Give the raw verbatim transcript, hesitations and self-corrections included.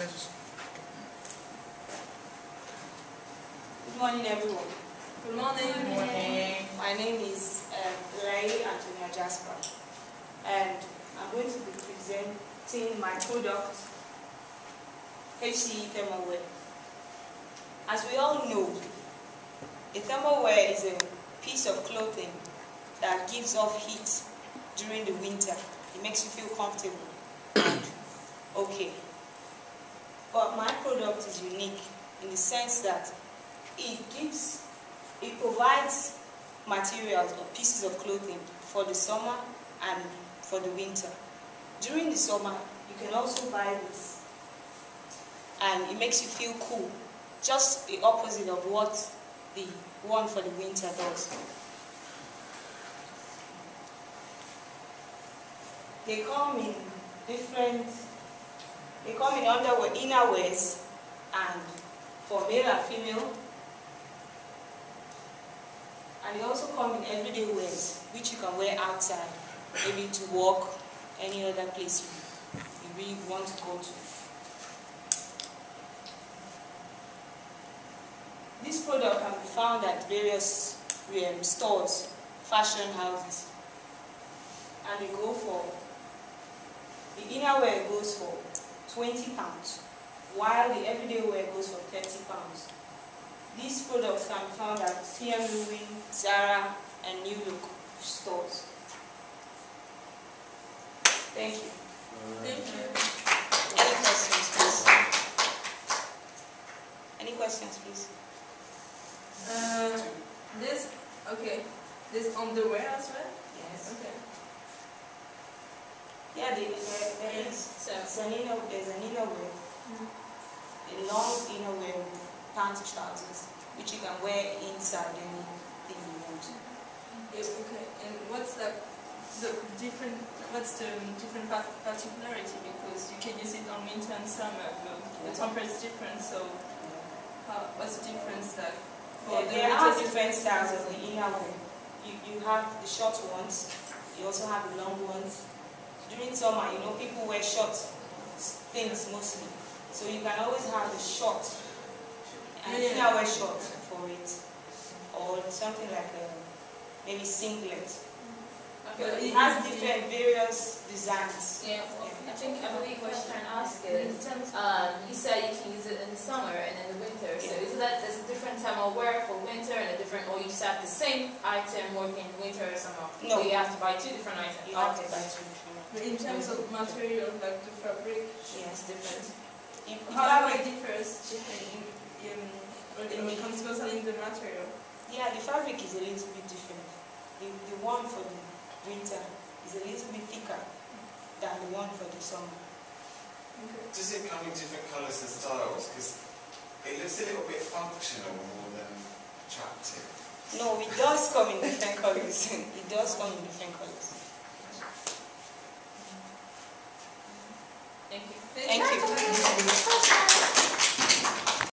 Good morning, everyone. Good morning. Good morning. My name is um, Ray Antonia Jasper, and I'm going to be presenting my product, H C E Thermal Wear. As we all know, a thermal wear is a piece of clothing that gives off heat during the winter. It makes you feel comfortable and okay. But my product is unique in the sense that it gives, it provides materials or pieces of clothing for the summer and for the winter. During the summer, you can also buy this, and it makes you feel cool, just the opposite of what the one for the winter does. They come in different, they come in underwear, inner wears, and for male and female. And they also come in everyday wears, which you can wear outside, maybe to work, any other place you, you really want to go to. This product can be found at various um, stores, fashion houses, and they go for, the inner wear goes for twenty pounds, while the everyday wear goes for thirty pounds. These products can be found at T M Louis, Zara, and New Look stores. Thank you. Thank you. Any questions, please? Any questions, please? Uh, this, okay, this underwear as well? Yes. Okay. Yeah, there, there, there is. So, It's an inner, there's an inner wear, a long inner wear with pants, trousers, which you can wear inside anything you want. yeah, okay, and what's the, the different, what's the different pa- particularity? Because you can use it on winter and summer, but the temperature is different, so how, what's the difference like? Yeah, the there are winter different styles of the inner wear. You, you have the short ones, you also have the long ones. During summer, you know, people wear short things mostly. So you can always have the short, and Yeah. inner wear short for it. Or something like a, maybe singlet. But It has different, various designs. Yeah, well, I think I believe what you're trying to ask is, um, you said you can use it in the summer and in the winter. So Yeah. is it that there's a different time of wear for winter and a different, or you just have the same item working in winter or summer? No. Or you have to buy two different items. You have to Okay. buy two different. But in terms of material, like the fabric, Yes, It's different. If, if how fabric, it differs in, in, when it comes to selling the material? yeah, the fabric is a little bit different. The, the one for the winter is a little bit thicker than the one for the summer. Okay. Does it come in different colours and styles? Because it looks a little bit functional more than attractive. No, it does come in different colors. It does come in different colors. Thank you. Thank you.